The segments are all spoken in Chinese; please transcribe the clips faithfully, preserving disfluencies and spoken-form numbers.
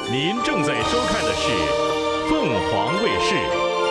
您正在收看的是凤凰卫视。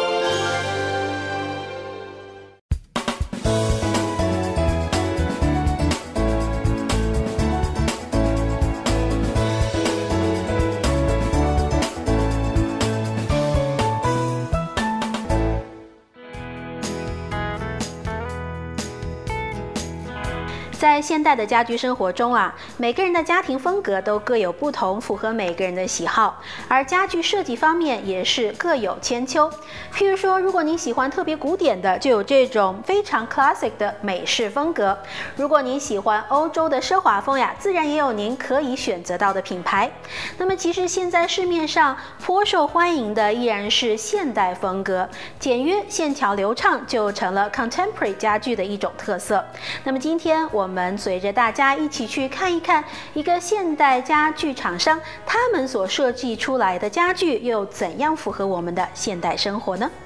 在现代的家居生活中啊，每个人的家庭风格都各有不同，符合每个人的喜好。而家具设计方面也是各有千秋。譬如说，如果您喜欢特别古典的，就有这种非常 classic 的美式风格；如果您喜欢欧洲的奢华风呀，自然也有您可以选择到的品牌。那么，其实现在市面上颇受欢迎的依然是现代风格，简约、线条流畅，就成了 contemporary 家具的一种特色。那么今天我们我们随着大家一起去看一看一个现代家具厂商，他们所设计出来的家具又怎样符合我们的现代生活呢？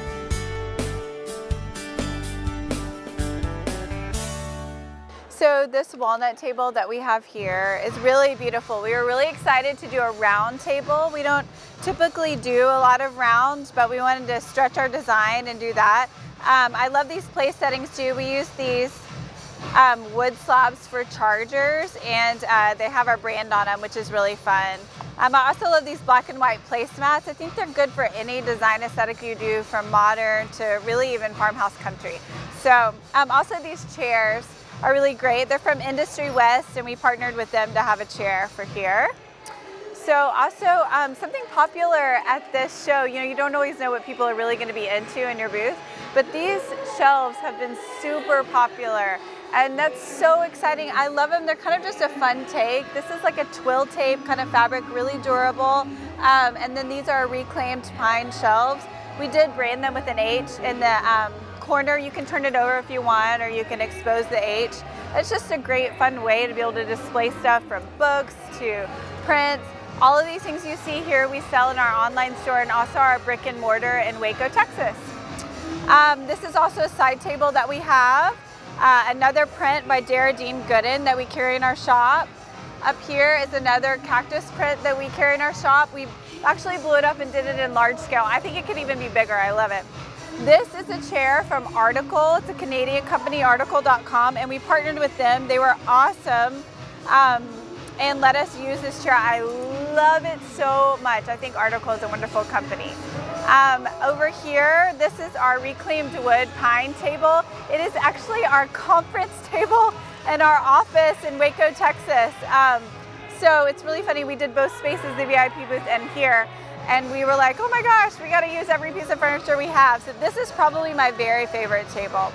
So this walnut table that we have here is really beautiful. We were really excited to do a round table. We don't typically do a lot of rounds, but we wanted to stretch our design and do that. Um, I love these place settings too. We use these Um, wood slabs for chargers, and uh, they have our brand on them, which is really fun. Um, I also love these black and white placemats. I think they're good for any design aesthetic you do, from modern to really even farmhouse country. So um, also these chairs are really great. They're from Industry West, and we partnered with them to have a chair for here. So also um, something popular at this show, you know, you don't always know what people are really going to be into in your booth, but these shelves have been super popular. And that's so exciting. I love them. They're kind of just a fun take. This is like a twill tape kind of fabric, really durable. Um, and then these are reclaimed pine shelves. We did brand them with an H in the um, corner. You can turn it over if you want, or you can expose the H. It's just a great fun way to be able to display stuff, from books to prints. All of these things you see here we sell in our online store and also our brick and mortar in Waco, Texas. Um, this is also a side table that we have. Uh, another print by Dara Dean Gooden that we carry in our shop. Up here is another cactus print that we carry in our shop. We actually blew it up and did it in large scale. I think it could even be bigger. I love it. This is a chair from Article. It's a Canadian company, article dot com, and we partnered with them. They were awesome um, and let us use this chair. I love it so much. I think Article is a wonderful company. Um, over here, this is our reclaimed wood pine table. It is actually our conference table in our office in Waco, Texas. Um, so it's really funny. We did both spaces, the V I P booth and here, and we were like, oh my gosh, we got to use every piece of furniture we have. So this is probably my very favorite table.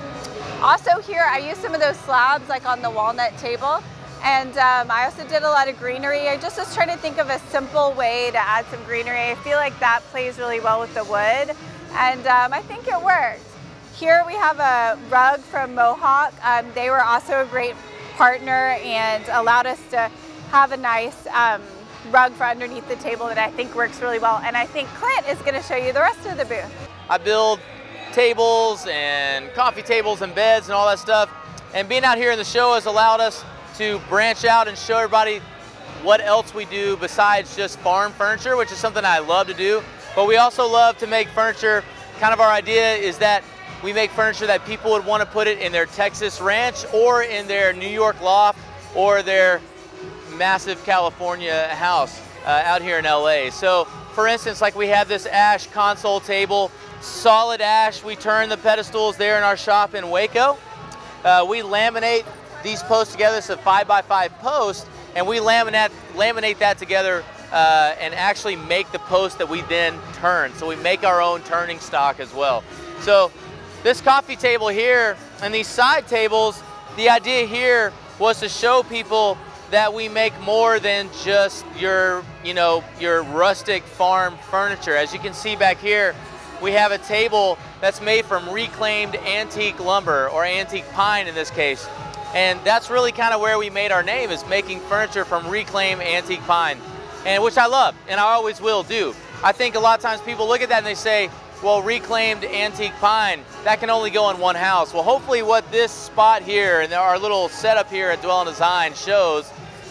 Also here, I used some of those slabs like on the walnut table. And um, I also did a lot of greenery. I just was trying to think of a simple way to add some greenery. I feel like that plays really well with the wood, and um, I think it worked. Here we have a rug from Mohawk. Um, they were also a great partner and allowed us to have a nice um, rug for underneath the table that I think works really well. And I think Clint is going to show you the rest of the booth. I build tables and coffee tables and beds and all that stuff. And being out here in the show has allowed us to branch out and show everybody what else we do besides just farm furniture, which is something I love to do. But we also love to make furniture. Kind of our idea is that we make furniture that people would want to put it in their Texas ranch or in their New York loft or their massive California house uh, out here in L A. So for instance, like we have this ash console table, solid ash. We turn the pedestals there in our shop in Waco. Uh, we laminate these posts together. It's a five by five post, and we laminate laminate that together uh, and actually make the post that we then turn. So we make our own turning stock as well. So this coffee table here and these side tables, the idea here was to show people that we make more than just your, you know, your rustic farm furniture. As you can see back here, we have a table that's made from reclaimed antique lumber, or antique pine in this case. And that's really kind of where we made our name, is making furniture from reclaimed antique pine, and which I love, and I always will do. I think a lot of times people look at that and they say, well, reclaimed antique pine, that can only go in one house. Well, hopefully what this spot here and our little setup here at Dwell and Design shows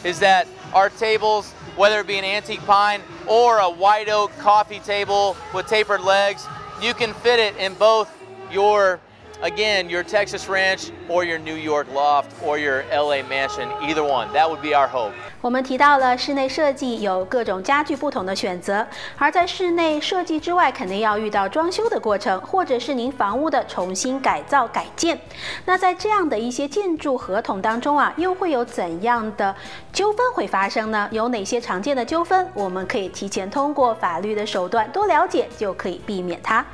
is that our tables, whether it be an antique pine or a white oak coffee table with tapered legs, you can fit it in both your, again, your Texas ranch or your New York loft or your L A mansion, either one. That would be our hope. 我们提到了室内设计有各种家具不同的选择，而在室内设计之外，肯定要遇到装修的过程，或者是您房屋的重新改造改建。那在这样的一些建筑合同当中啊，又会有怎样的纠纷会发生呢？有哪些常见的纠纷，我们可以提前通过法律的手段多了解，就可以避免它。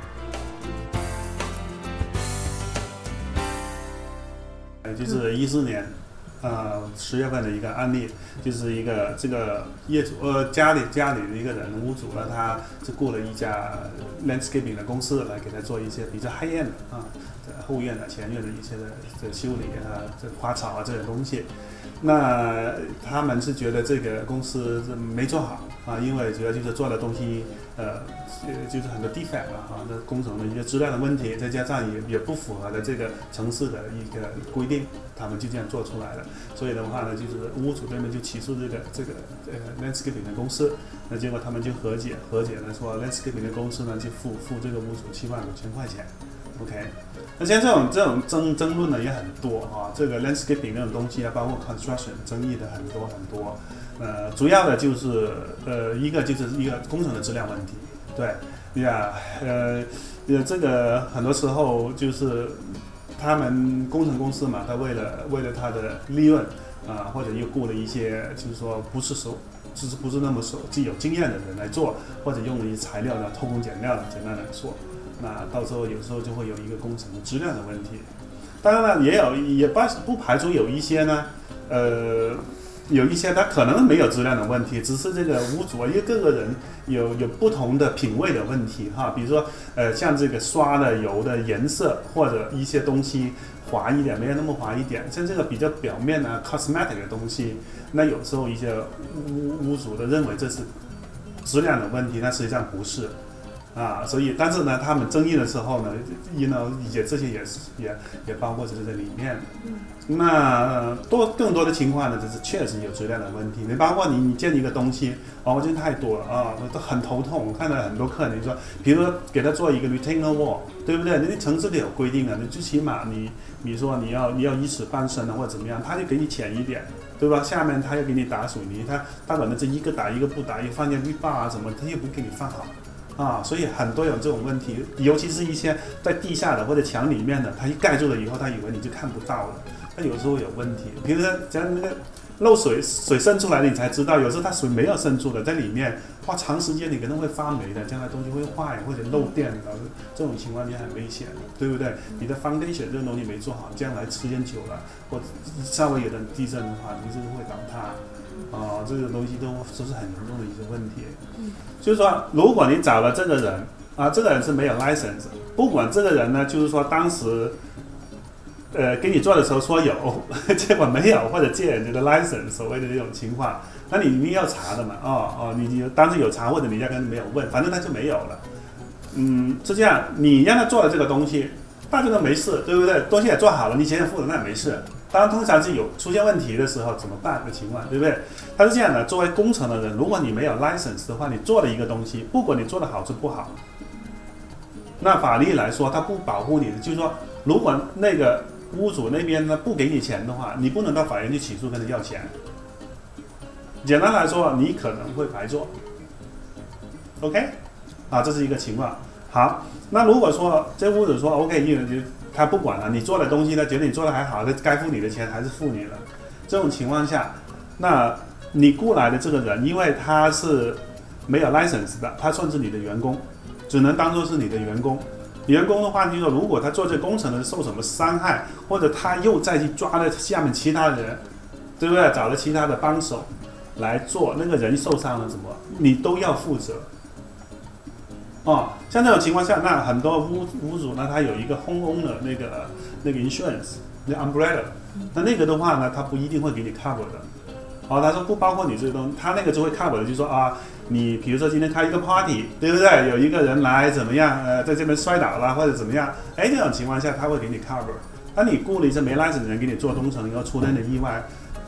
就是一四年。呃，十月份的一个案例，就是一个这个业主呃家里家里的一个人屋主呢，他是雇了一家 landscaping 的公司来给他做一些比较 high end 的啊，后院的、前院的一些的这修理啊，这花草啊这些东西。那他们是觉得这个公司没做好啊，因为主要就是做的东西呃就是很多 defect 了哈，这工程的一些质量的问题，再加上也也不符合的这个城市的一个规定，他们就这样做出来了。所以的话呢，就是屋主这边就起诉这个这个呃 landscaping 的公司，那结果他们就和解，和解了说 landscaping 的公司呢就付付这个屋主七万五千块钱。OK， 那现在这种这种争争论呢也很多啊，这个 landscaping 这种东西啊，包括 construction 争议的很多很多。呃，主要的就是呃一个就是一个工程的质量问题，对呀，呃呃这个很多时候就是他们工程公司嘛，他为了为了他的利润啊、呃，或者又雇了一些就是说不是熟，就是不是那么熟具有经验的人来做，或者用了一些材料呢偷工减料的简单来说。那到时候有时候就会有一个工程的质量的问题，当然了，也有也不不排除有一些呢，呃，有一些他可能没有质量的问题，只是这个屋主啊，因为各个人有有不同的品味的问题哈，比如说呃像这个刷的油的颜色或者一些东西滑一点，没有那么滑一点，像这个比较表面啊 cosmetic 的东西，那有时候一些屋屋主的认为这是质量的问题，那实际上不是。啊，所以但是呢，他们争议的时候呢，you know，也这些也是也也包括在这里面。那多更多的情况呢，就是确实有质量的问题。你包括你你建一个东西，哦，我觉得太多了啊，我都很头痛。我看到很多客人说，比如说给他做一个 retainer wall， 对不对？那城市里有规定的，你最起码你比如说你要你要一尺半深的或者怎么样，他就给你浅一点。对吧？下面他又给你打水泥，他他可能这一个打一个不打，又放进绿坝啊什么，他又不给你放好。啊，所以很多有这种问题，尤其是一些在地下的或者墙里面的，它一盖住了以后，他以为你就看不到了，它有时候有问题。比如说，像那个漏水，水渗出来了你才知道，有时候它水没有渗出的，在里面花长时间你可能会发霉的，将来东西会坏或者漏电的，这种情况也很危险，对不对？你的 foundation 这个东西没做好，将来时间久了，或稍微有点地震的话，你这个会倒塌。哦，这个东西都都是很严重的一些问题。嗯，就是说，如果你找了这个人啊，这个人是没有 license， 不管这个人呢，就是说当时，呃，给你做的时候说有，结果没有，或者借人家的 license， 所谓的这种情况，那你一定要查的嘛。哦哦，你你当时有查，或者你压根没有问，反正他就没有了。嗯，是这样，你让他做的这个东西，大家都没事，对不对？东西也做好了，你钱也付了，那也没事。当然，通常是有出现问题的时候怎么办的情况，对不对？它是这样的，作为工程的人，如果你没有 license 的话，你做了一个东西，不管你做的好是不好，那法律来说，它不保护你的，就是说，如果那个屋主那边呢不给你钱的话，你不能到法院去起诉跟他要钱。简单来说，你可能会白做。OK， 啊，这是一个情况。好，那如果说这屋主说 OK， 一人就他不管了，你做的东西呢，觉得你做的还好，他该付你的钱还是付你了。这种情况下，那你雇来的这个人，因为他是没有 license 的，他算是你的员工，只能当做是你的员工。员工的话，就是说，如果他做这工程的受什么伤害，或者他又再去抓了下面其他人，对不对？找了其他的帮手来做，那个人受伤了怎么，你都要负责。哦，像这种情况下，那很多屋屋主呢，他有一个 home owner 那个那个 insurance， 那 umbrella， 那那个的话呢，他不一定会给你 cover 的。哦，他说不包括你这个东西，他那个就会 cover 的，就是说啊，你比如说今天开一个 party， 对不对？有一个人来怎么样？呃，在这边摔倒了或者怎么样？哎，这种情况下他会给你 cover。那你雇了一些没 license 的人给你做工程，然后出了点意外，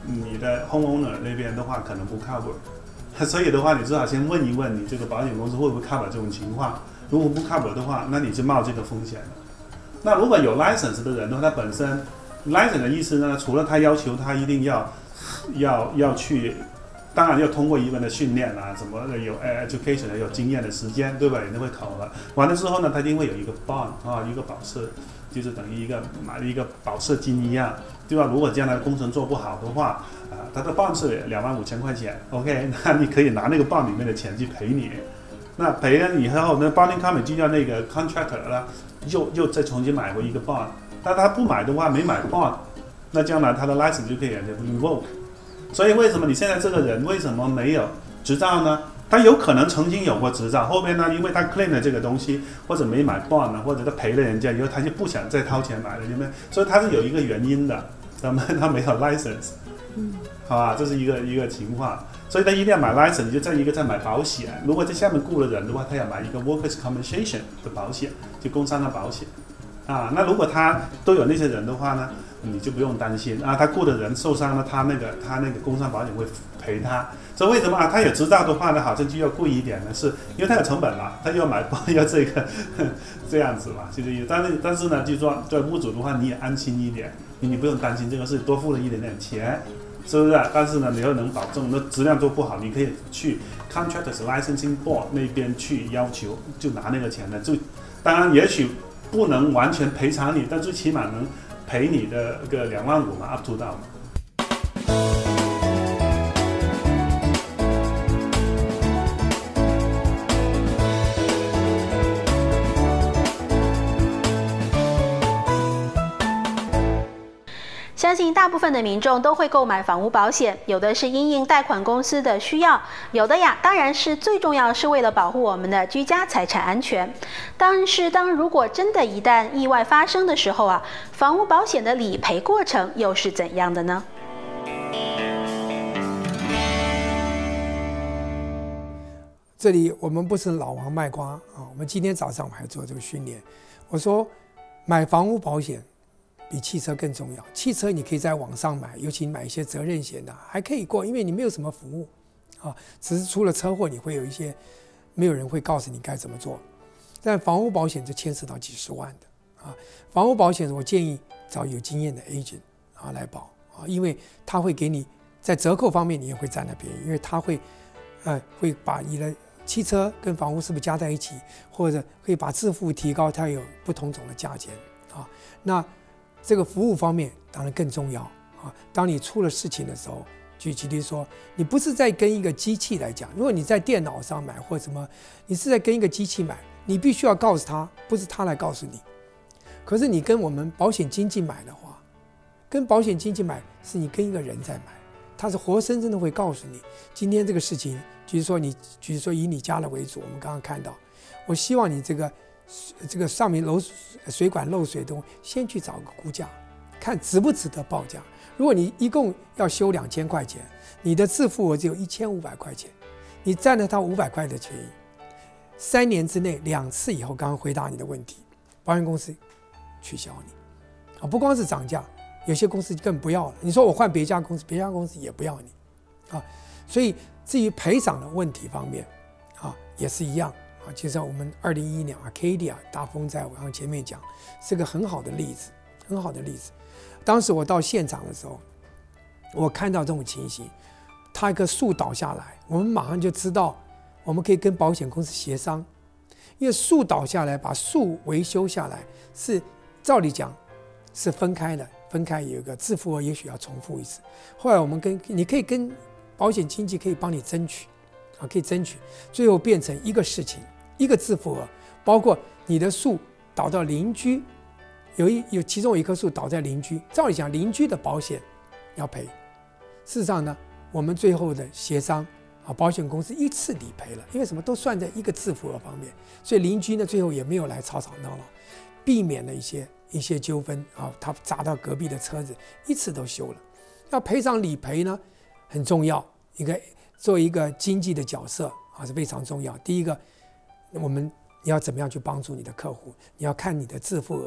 你的 homeowner 那边的话可能不 cover， 所以的话你最好先问一问你这个保险公司会不会 cover 这种情况。如果不 cover 的话，那你就冒这个风险了。那如果有 license 的人的话，他本身 license 的意思呢，除了他要求他一定要要要去，当然要通过一定的训练啊，什么有 education 有经验的时间，对吧？人家会考核。完了之后呢，他一定会有一个 bond 啊，一个保释，就是等于一个买一个保释金一样，对吧？如果将来工程做不好的话，啊，他的 bond 是两万五千块钱 ，OK， 那你可以拿那个 bond 里面的钱去赔你。那赔了以后，那 bonding company 就要那个 contractor 了，又又再重新买回一个 bond。但他不买的话，没买 bond， 那将来他的 license 就可以 revoke。所以为什么你现在这个人为什么没有执照呢？他有可能曾经有过执照，后面呢，因为他 claim 了这个东西，或者没买 bond 或者他赔了人家以后，他就不想再掏钱买了，因为所以他是有一个原因的，他们他没有 license， 嗯，好吧，这是一个一个情况。所以他一定要买 license， 就再一个再买保险。如果在下面雇了人的话，他要买一个 workers compensation 的保险，就工伤的保险。啊，那如果他都有那些人的话呢，你就不用担心啊。他雇的人受伤了，他那个他那个工伤保险会赔他。所以为什么啊？他有执照的话呢，好像就要贵一点呢？是因为他有成本嘛，他要买要这个这样子嘛，就是。但是但是呢，就是说对屋主的话，你也安心一点，你你不用担心这个事，多付了一点点钱。是不是？但是呢，你又能保证那质量做不好，你可以去 Contractors Licensing Board 那边去要求，就拿那个钱的。就当然也许不能完全赔偿你，但最起码能赔你的个两万五嘛 ，up to 到嘛。 相信大部分的民众都会购买房屋保险，有的是因应贷款公司的需要，有的呀，当然是最重要是为了保护我们的居家财产安全。但是当如果真的一旦意外发生的时候啊，房屋保险的理赔过程又是怎样的呢？ 这里我们不是老王卖瓜啊，我们今天早上我还做这个训练，我说买房屋保险比汽车更重要。汽车你可以在网上买，尤其买一些责任险的还可以过，因为你没有什么服务啊，只是出了车祸你会有一些没有人会告诉你该怎么做。但房屋保险就牵涉到几十万的啊，房屋保险我建议找有经验的 agent 啊来保啊，因为他会给你在折扣方面你也会占了便宜，因为他会呃会把你的汽车跟房屋是不是加在一起，或者可以把自付提高，它有不同种的价钱啊。那这个服务方面当然更重要啊！当你出了事情的时候，举举例说，你不是在跟一个机器来讲，如果你在电脑上买或什么，你是在跟一个机器买，你必须要告诉他，不是他来告诉你。可是你跟我们保险经纪买的话，跟保险经纪买是你跟一个人在买，他是活生生的会告诉你，今天这个事情，比如说你，比如说以你家的为主，我们刚刚看到，我希望你这个。这个上面漏水管漏水的，先去找个估价，看值不值得报价。如果你一共要修两千块钱，你的自付额只有一千五百块钱，你占了他五百块的权益，三年之内两次以后，刚刚回答你的问题，保险公司取消你啊，不光是涨价，有些公司更不要了。你说我换别家公司，别家公司也不要你啊。所以至于赔偿的问题方面啊，也是一样。啊，就像我们二零一一年 Arcadia 大风灾，我刚刚前面讲，是个很好的例子，很好的例子。当时我到现场的时候，我看到这种情形，它一棵树倒下来，我们马上就知道，我们可以跟保险公司协商，因为树倒下来，把树维修下来，是照理讲是分开的，分开有一个自付额，也许要重复一次。后来我们跟你可以跟保险经纪可以帮你争取。啊，可以争取，最后变成一个事情，一个自付额，包括你的树倒到邻居，有一有其中有一棵树倒在邻居，照理讲邻居的保险要赔，事实上呢，我们最后的协商啊，保险公司一次理赔了，因为什么都算在一个自付额方面，所以邻居呢最后也没有来吵吵闹闹，避免了一些一些纠纷啊，他砸到隔壁的车子，一次都修了。要赔偿理赔呢，很重要，一个。作为一个经济的角色啊是非常重要。第一个，我们你要怎么样去帮助你的客户？你要看你的自付额，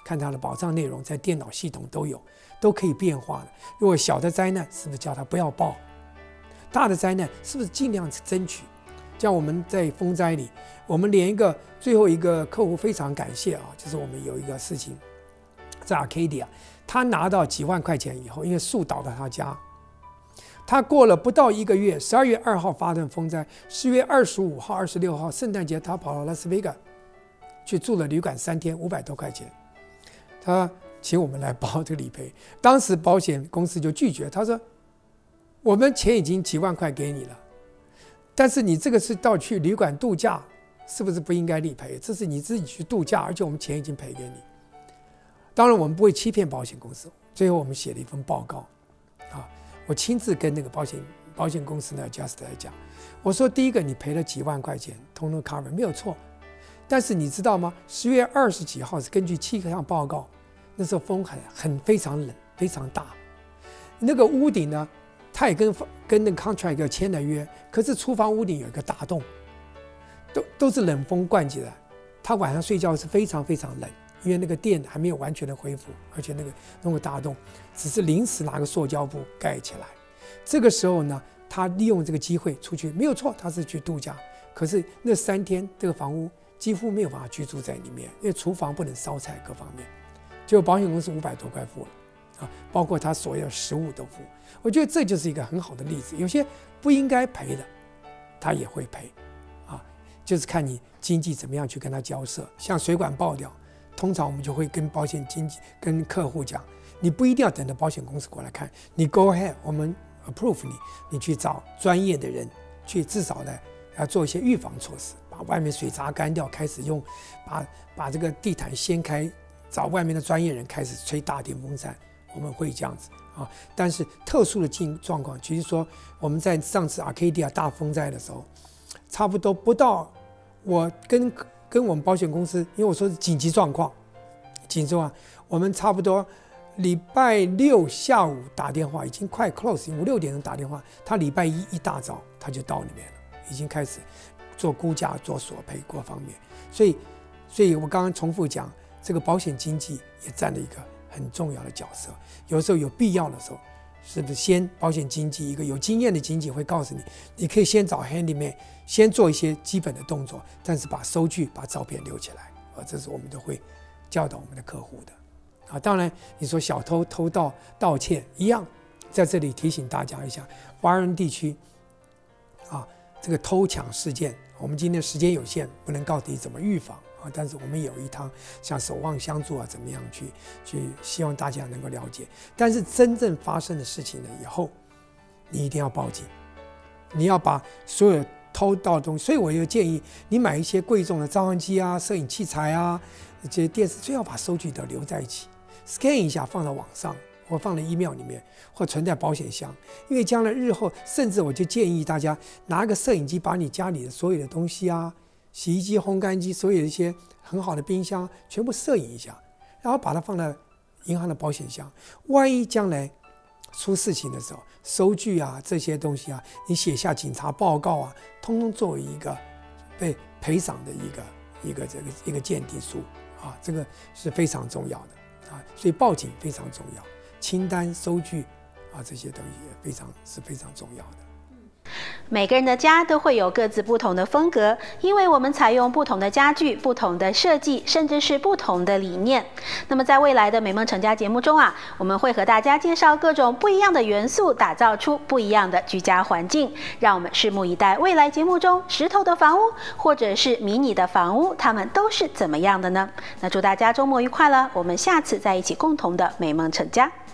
看它的保障内容，在电脑系统都有，都可以变化的。如果小的灾难，是不是叫它不要报？大的灾难是不是尽量争取？像我们在风灾里，我们连一个最后一个客户非常感谢啊，就是我们有一个事情在 Arcadia， 他拿到几万块钱以后，因为树倒到他家，他过了不到一个月，十二月二号发生风灾，十月二十五号、二十六号圣诞节，他跑到拉斯维加去住了旅馆三天，五百多块钱，他请我们来包这个理赔，当时保险公司就拒绝，他说我们钱已经几万块给你了，但是你这个是到去旅馆度假，是不是不应该理赔？这是你自己去度假，而且我们钱已经赔给你。当然我们不会欺骗保险公司，最后我们写了一份报告啊，我亲自跟那个保险保险公司的 adjuster 来讲，我说第一个你赔了几万块钱，通通 cover 没有错，但是你知道吗？十月二十几号是根据气象报告，那时候风很很非常冷，非常大，那个屋顶呢，他也跟跟那个 contract 签了约，可是厨房屋顶有一个大洞，都都是冷风灌进来，他晚上睡觉是非常非常冷，因为那个电还没有完全的恢复，而且那个那个大洞只是临时拿个塑胶布盖起来。这个时候呢，他利用这个机会出去，没有错，他是去度假，可是那三天这个房屋几乎没有办法居住在里面，因为厨房不能烧菜，各方面，结果保险公司五百多块付了。啊，包括他所有的食物都付，我觉得这就是一个很好的例子。有些不应该赔的，他也会赔，啊，就是看你经纪怎么样去跟他交涉。像水管爆掉，通常我们就会跟保险经纪、跟客户讲，你不一定要等着保险公司过来看，你 go ahead， 我们 approve 你，你去找专业的人去，至少呢要做一些预防措施，把外面水闸干掉，开始用把把这个地毯掀开，找外面的专业人开始吹大电风扇。我们会这样子啊，但是特殊的境状况，其实说我们在上次 Arcadia 大风灾的时候，差不多不到，我跟跟我们保险公司，因为我说是紧急状况，紧急状况，我们差不多礼拜六下午打电话，已经快 close， 五六点钟打电话，他礼拜一一大早他就到里面了，已经开始做估价、做索赔各方面，所以，所以我刚刚重复讲，这个保险经纪也占了一个很重要的角色，有时候有必要的时候，是不是先保险经纪一个有经验的经纪会告诉你，你可以先找 handyman， 先做一些基本的动作，但是把收据、把照片留起来，啊，这是我们都会教导我们的客户的。啊，当然你说小偷偷盗盗窃一样，在这里提醒大家一下，华人地区啊，这个偷抢事件，我们今天时间有限，不能告诉你怎么预防。啊，但是我们有一趟像守望相助啊，怎么样去去，希望大家能够了解。但是真正发生的事情呢，以后你一定要报警，你要把所有偷盗的东西。所以我就建议你买一些贵重的照相机啊、摄影器材啊、这些电视，最好把收据都留在一起 ，scan 一下放到网上，或放在 email 里面，或存在保险箱。因为将来日后，甚至我就建议大家拿个摄影机，把你家里的所有的东西啊。洗衣机、烘干机，所有的一些很好的冰箱，全部摄影一下，然后把它放在银行的保险箱。万一将来出事情的时候，收据啊这些东西啊，你写下警察报告啊，通通作为一个被赔偿的一个一个这个一个鉴定书啊，这个是非常重要的啊。所以报警非常重要，清单、收据啊这些东西也非常是非常重要的。 每个人的家都会有各自不同的风格，因为我们采用不同的家具、不同的设计，甚至是不同的理念。那么在未来的美梦成家节目中啊，我们会和大家介绍各种不一样的元素，打造出不一样的居家环境。让我们拭目以待，未来节目中石头的房屋或者是迷你的房屋，它们都是怎么样的呢？那祝大家周末愉快了，我们下次再一起共同的美梦成家。